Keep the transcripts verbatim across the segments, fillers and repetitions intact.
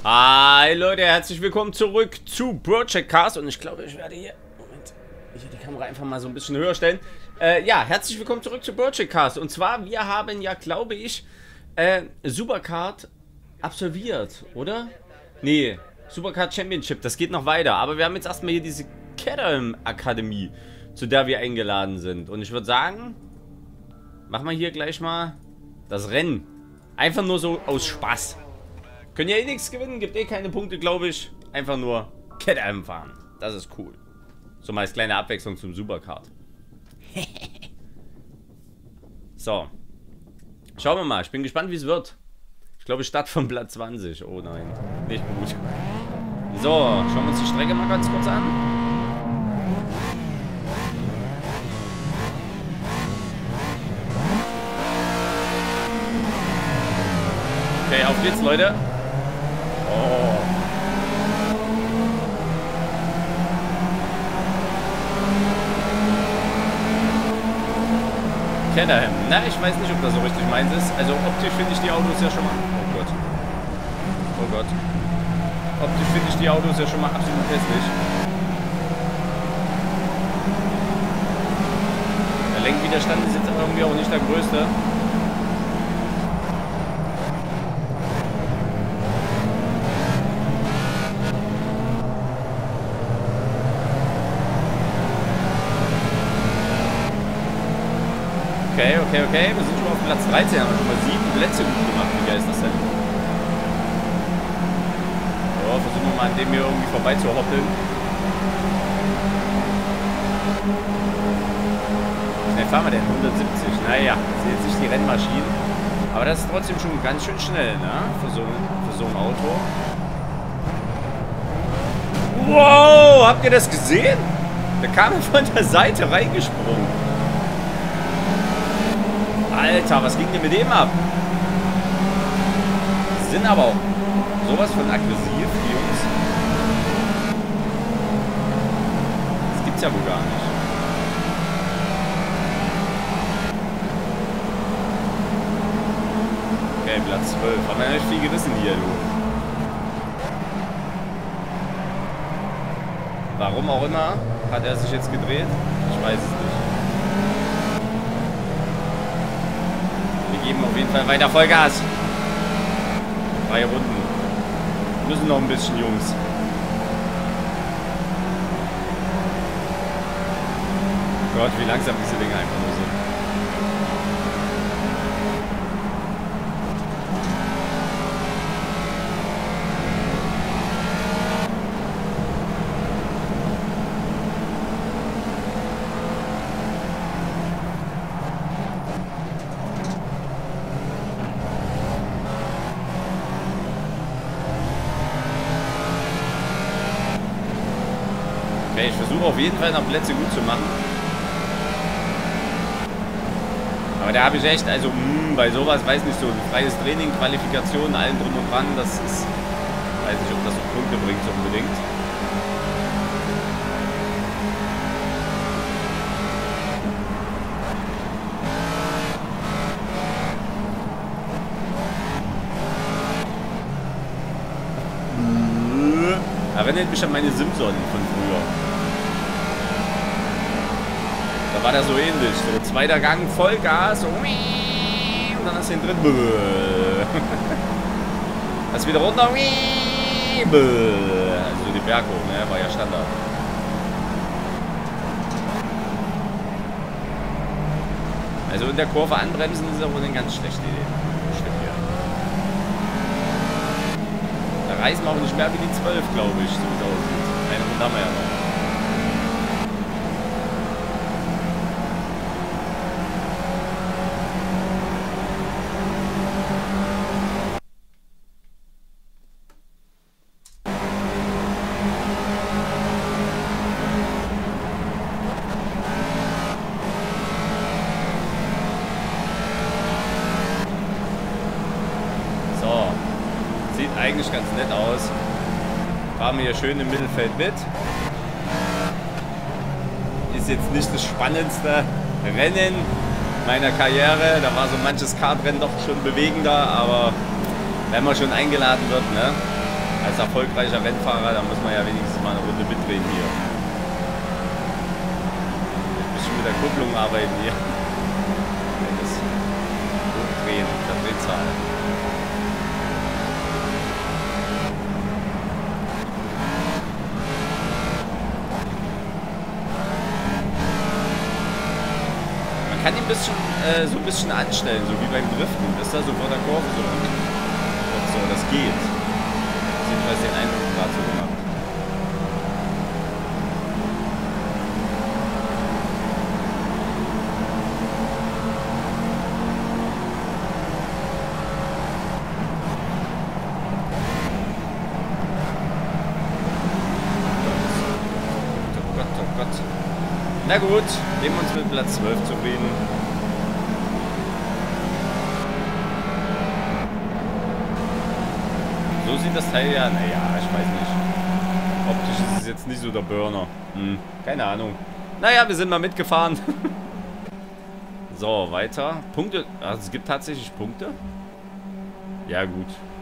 Hi Leute, herzlich willkommen zurück zu Project Cars und ich glaube, ich werde hier, Moment, hier die Kamera einfach mal so ein bisschen höher stellen. Äh, ja, herzlich willkommen zurück zu Project Cars und zwar, wir haben ja, glaube ich, äh, Supercard absolviert, oder? Nee, Supercard Championship, das geht noch weiter, aber wir haben jetzt erstmal hier diese Caterham Akademie, zu der wir eingeladen sind und ich würde sagen, machen wir hier gleich mal das Rennen, einfach nur so aus Spaß. Können ja eh nichts gewinnen, gibt eh keine Punkte, glaube ich. Einfach nur Caterham fahren. Das ist cool. So mal als kleine Abwechslung zum Supercard. So. Schauen wir mal. Ich bin gespannt, wie es wird. Ich glaube, Start von Platz zwanzig. Oh nein. Nicht gut. So, schauen wir uns die Strecke mal ganz kurz an. Okay, auf geht's, Leute. Oh. Caterham. Na, ich weiß nicht, ob das so richtig meins ist. Also optisch finde ich die Autos ja schon mal... Oh Gott. Oh Gott. Optisch finde ich die Autos ja schon mal absolut hässlich. Der Lenkwiderstand ist jetzt irgendwie auch nicht der größte. Okay, okay, okay. Wir sind schon mal auf Platz dreizehn. Haben wir schon mal sieben Plätze gut gemacht. Wie geil ist das denn? So, versuchen wir mal an dem hier irgendwie vorbei zu hoppeln. Wie schnell fahren wir denn? hundertsiebzig. Naja, das sind jetzt nicht die Rennmaschinen. Aber das ist trotzdem schon ganz schön schnell, ne? Für so, für so ein Auto. Wow! Habt ihr das gesehen? Da kam er von der Seite reingesprungen. Alter, was ging denn mit dem ab? Die sind aber auch sowas von aggressiv, die Jungs. Das gibt's ja wohl gar nicht. Okay, Platz zwölf. Haben wir nicht viel gerissen hier, du. Warum auch immer hat er sich jetzt gedreht? Ich weiß es nicht. Wir geben auf jeden Fall weiter Vollgas. Drei Runden. Müssen noch ein bisschen, Jungs. Gott, wie langsam diese Dinge einfach nur sind. Ich versuche auf jeden Fall noch Plätze gut zu machen. Aber da habe ich echt, also mh, bei sowas, weiß nicht, so ein freies Training, Qualifikation, allen drum und dran, das ist, weiß nicht, ob das so Punkte bringt so unbedingt. Erinnert mich an meine Simpson von früher. Da war der so ähnlich. So zweiter Gang, Vollgas. Und dann hast du ihn drin. Das wieder runter. Also die Berg hoch, ne? War ja Standard. Also in der Kurve anbremsen ist ja wohl eine ganz schlechte Idee. Da reisen wir auch nicht mehr wie die zwölf, glaube ich. So wie es aussieht. Eine Runde haben wir ja noch. Eigentlich ganz nett aus. Fahren wir hier schön im Mittelfeld mit. Ist jetzt nicht das spannendste Rennen meiner Karriere. Da war so manches Kartrennen doch schon bewegender, aber wenn man schon eingeladen wird, ne? Als erfolgreicher Rennfahrer, da muss man ja wenigstens mal eine Runde mitdrehen hier. Ein bisschen mit der Kupplung arbeiten hier. Das Hochdrehen der Drehzahl. Man kann ihn ein bisschen, äh, so ein bisschen anstellen, so wie beim Driften. Das ist da so vor der Kurve so. Und so, das geht. Jedenfalls den Eindruck gerade so gemacht. Oh Gott, oh Gott. Na gut, nehmen wir uns mit Platz zwölf zufrieden. So sieht das Teil ja, naja, ich weiß nicht. Optisch ist es jetzt nicht so der Burner. Hm, keine Ahnung. Naja, wir sind mal mitgefahren. So, weiter. Punkte. Also es gibt tatsächlich Punkte. Ja, gut.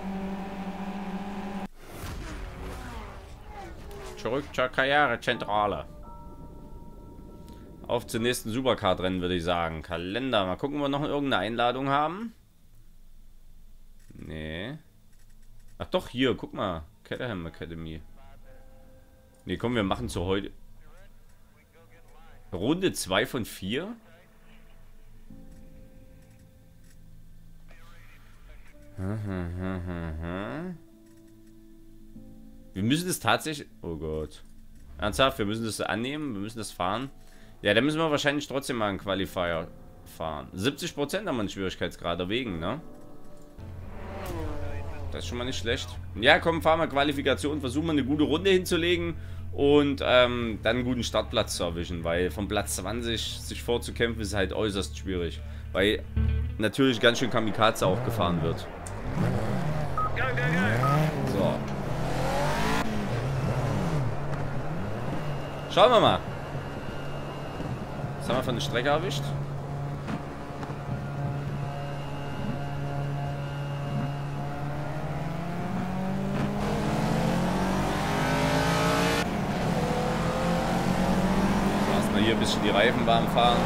Zurück zur Karrierezentrale. Auf zum nächsten Supercard-Rennen, würde ich sagen. Kalender. Mal gucken, ob wir noch irgendeine Einladung haben. Nee. Ach doch, hier, guck mal. Caterham Academy. Ne, komm, wir machen zu heute. Runde zwei von vier. Wir müssen es tatsächlich... Oh Gott. Ernsthaft, wir müssen das annehmen, wir müssen das fahren. Ja, dann müssen wir wahrscheinlich trotzdem mal einen Qualifier fahren. siebzig Prozent haben wir einen Schwierigkeitsgrad erwägen, ne? Das ist schon mal nicht schlecht. Ja, komm, fahren wir Qualifikation, versuchen wir eine gute Runde hinzulegen und ähm, dann einen guten Startplatz zu erwischen, weil von Platz zwanzig sich vorzukämpfen ist halt äußerst schwierig, weil natürlich ganz schön Kamikaze auch gefahren wird. So. Schauen wir mal. Was haben wir von der Strecke erwischt? Hier ein bisschen die Reifen warm fahren.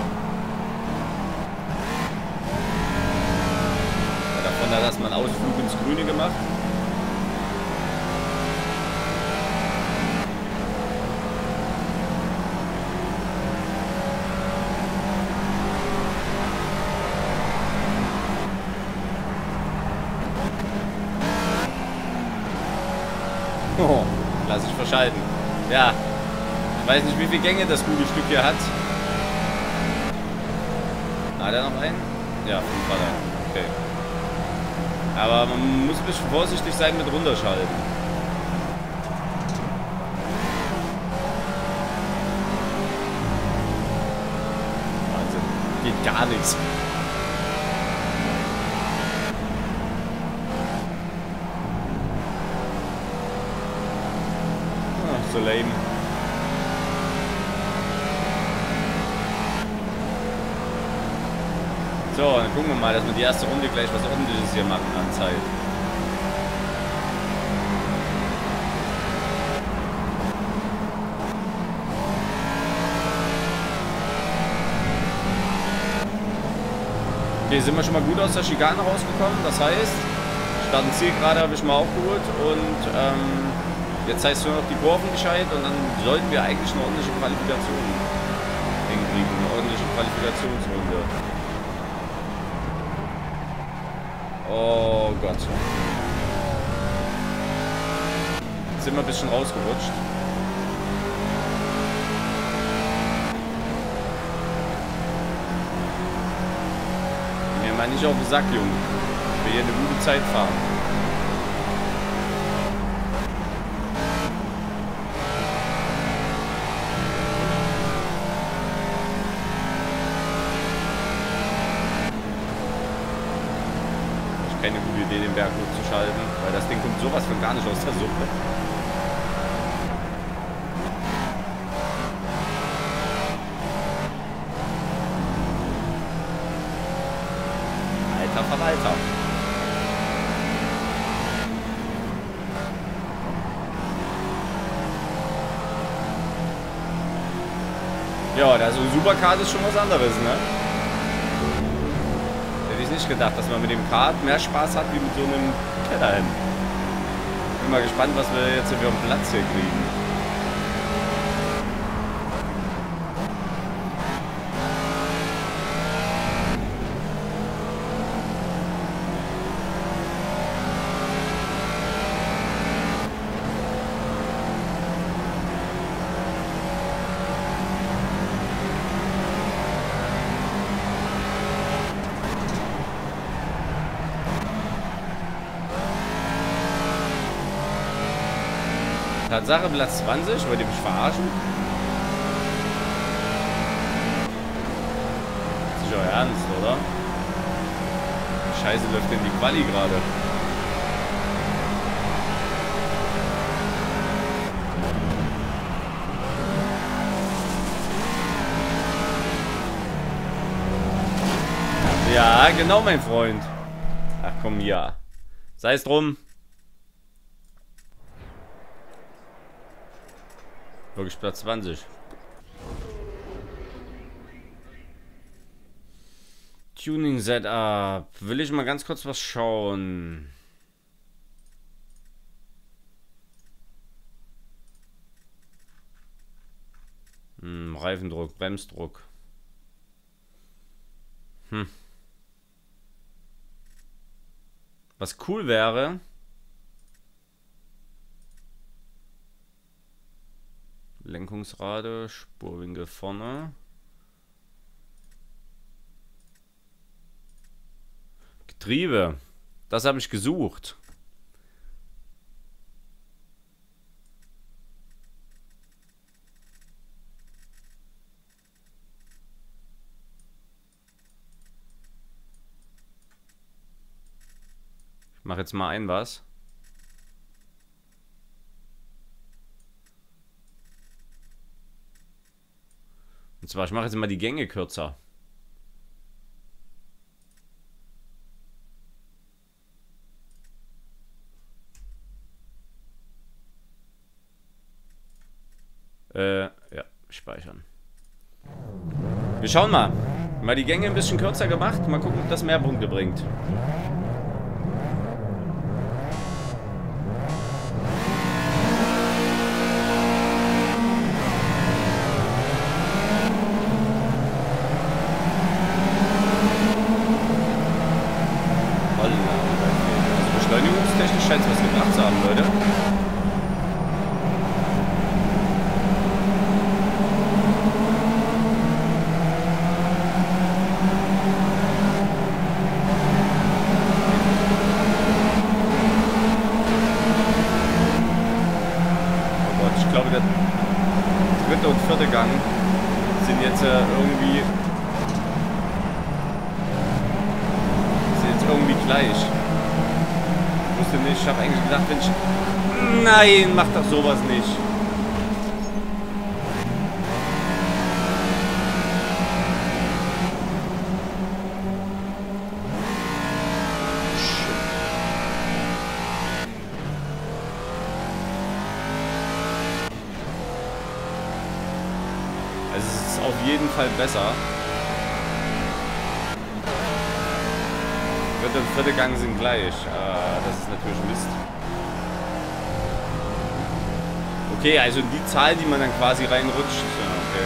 Ja, davon hat erstmal einen Ausflug ins Grüne gemacht. Oh, lass ich verschalten. Ja. Ich weiß nicht, wie viele Gänge das gute Stück hier hat. Hat er noch einen? Ja, fünf hat er. Okay. Aber man muss ein bisschen vorsichtig sein mit runterschalten. Wahnsinn. Geht gar nichts. Ach, so lame. So, dann gucken wir mal, dass wir die erste Runde gleich was Ordentliches hier machen an Zeit. Okay, sind wir schon mal gut aus der Schikane rausgekommen. Das heißt, Start- und Zielgerade habe ich mal aufgeholt und ähm, jetzt heißt nur noch die Kurven gescheit und dann sollten wir eigentlich eine ordentliche Qualifikation hinkriegen. Eine ordentliche Qualifikationsrunde. Oh Gott. Jetzt sind wir ein bisschen rausgerutscht. Mir mal nicht auf den Sack, Junge. Ich will hier eine gute Zeit fahren. Keine gute Idee, den Berg hochzuschalten, weil das Ding kommt sowas von gar nicht aus der Suppe. Alter Verwalter. Ja, also Superkart ist schon was anderes, ne? Hätte ich nicht gedacht, dass man mit dem Kart mehr Spaß hat wie mit so einem Kellerhelm. Bin mal gespannt, was wir jetzt für einen Platz hier kriegen. Tatsache Platz zwanzig, wollt ihr mich verarschen? Das ist euer Ernst, oder? Die Scheiße läuft in die Quali gerade. Ja, genau, mein Freund. Ach komm, ja. Sei es drum. Wirklich Platz zwanzig. Tuning Setup. Will ich mal ganz kurz was schauen. Hm, Reifendruck, Bremsdruck. Hm. Was cool wäre. Lenkungsrate, Spurwinkel vorne. Getriebe. Das habe ich gesucht. Ich mache jetzt mal ein was. Und zwar, ich mache jetzt mal die Gänge kürzer. Äh, ja, speichern. Wir schauen mal. Mal die Gänge ein bisschen kürzer gemacht. Mal gucken, ob das mehr Punkte bringt. Beschleunigungstechnisch scheint es was gebracht zu haben, Leute. Oh Gott, ich glaube, der dritte und vierte Gang sind jetzt äh, irgendwie sind jetzt irgendwie gleich. Nicht. Ich habe eigentlich gedacht, wenn ich... Nein, mach doch sowas nicht. Shit. Also es ist auf jeden Fall besser. Dritte und vierte Gang sind gleich. Ah, das ist natürlich Mist. Okay, also die Zahl, die man dann quasi reinrutscht. Ja, okay.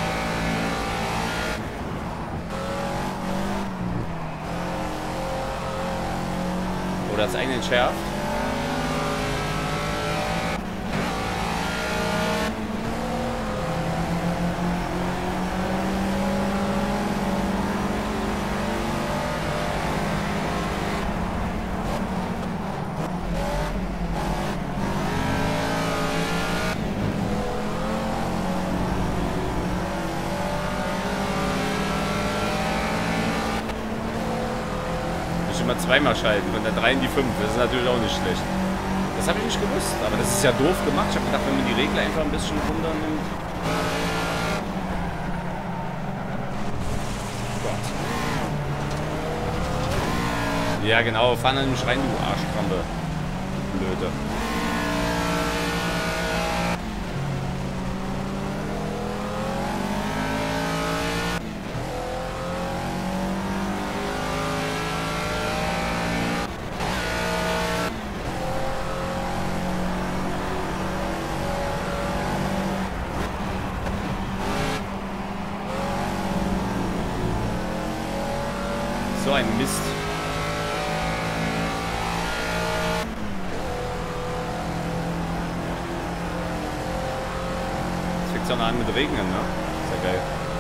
Oder das eine entschärft. Immer zweimal schalten, von der drei in die fünf. Das ist natürlich auch nicht schlecht. Das habe ich nicht gewusst, aber das ist ja doof gemacht. Ich habe gedacht, wenn man die Regler einfach ein bisschen runternimmt. Gott. Ja genau, fahr dann nicht rein, du Arschkrampe. Blöde. ein Mist. Jetzt fängt es auch noch an mit Regnen, ne? Ist ja geil.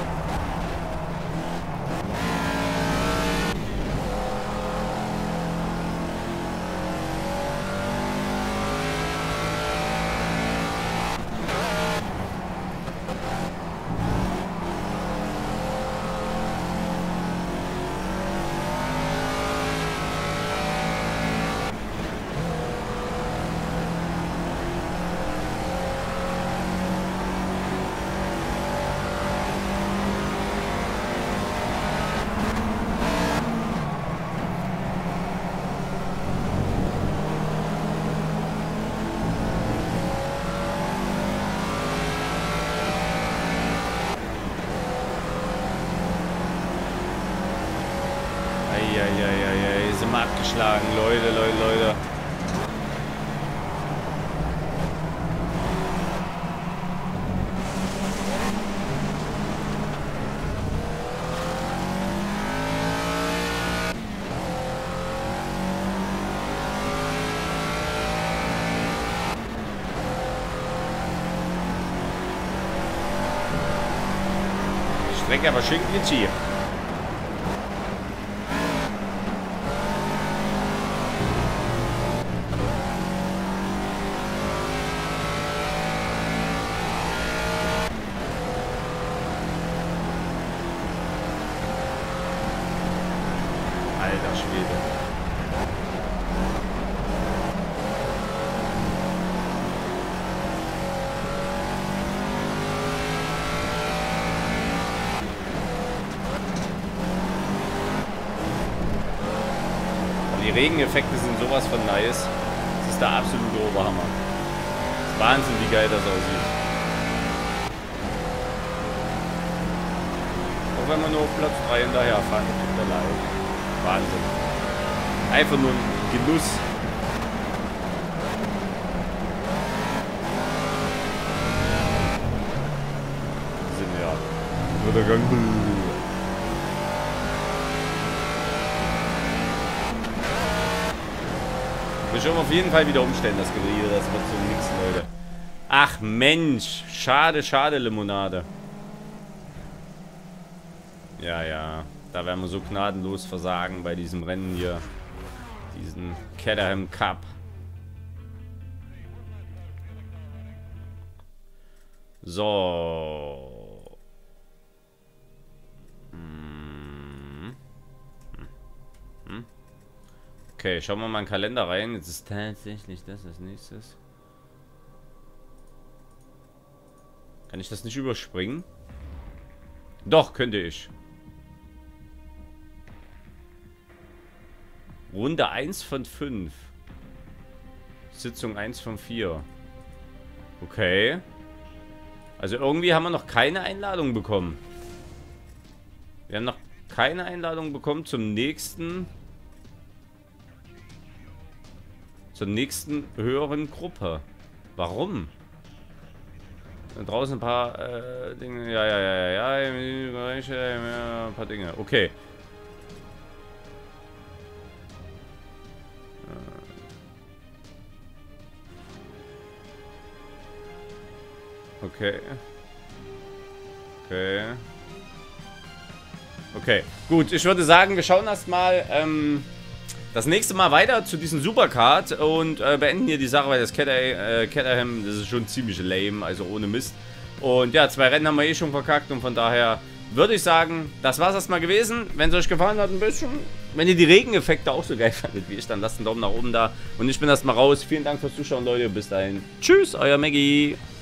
Eieieiei, sind wir abgeschlagen, Leute, Leute, Leute. Strecke aber schön glitschig. Alter Schwede. Die Regeneffekte sind sowas von nice. Das ist der absolute Oberhammer. Das ist Wahnsinn, wie geil das aussieht. Auch wenn wir nur auf Platz drei hinterherfahren, tut mir leid. Wahnsinn. Einfach nur ein Genuss. Sind ja. Nur der Gang. Wir schon auf jeden Fall wieder umstellen, das Gerede. Das wird so nix, Leute. Ach Mensch. Schade, schade, Limonade. Ja, ja. Da werden wir so gnadenlos versagen bei diesem Rennen hier. Diesen Caterham Cup. So. Hm. Hm. Okay, schauen wir mal in den Kalender rein. Jetzt ist tatsächlich das als nächstes. Kann ich das nicht überspringen? Doch, könnte ich. Runde eins von fünf. Sitzung eins von vier. Okay. Also irgendwie haben wir noch keine Einladung bekommen. Wir haben noch keine Einladung bekommen zum nächsten... Zur nächsten höheren Gruppe. Warum? Da draußen ein paar äh, Dinge. Ja, ja, ja, ja, ja. Ein paar Dinge. Okay. Okay. Okay. Okay. Gut, ich würde sagen, wir schauen erstmal ähm, das nächste Mal weiter zu diesem Supercard und äh, beenden hier die Sache, weil das Cater, äh, Caterham, das ist schon ziemlich lame, also ohne Mist. Und ja, zwei Rennen haben wir eh schon verkackt und von daher würde ich sagen, das war es erstmal gewesen. Wenn es euch gefallen hat, ein bisschen, wenn ihr die Regeneffekte auch so geil fandet wie ich, dann lasst einen Daumen nach oben da. Und ich bin erstmal raus. Vielen Dank fürs Zuschauen, Leute. Bis dahin. Tschüss, euer Maggie.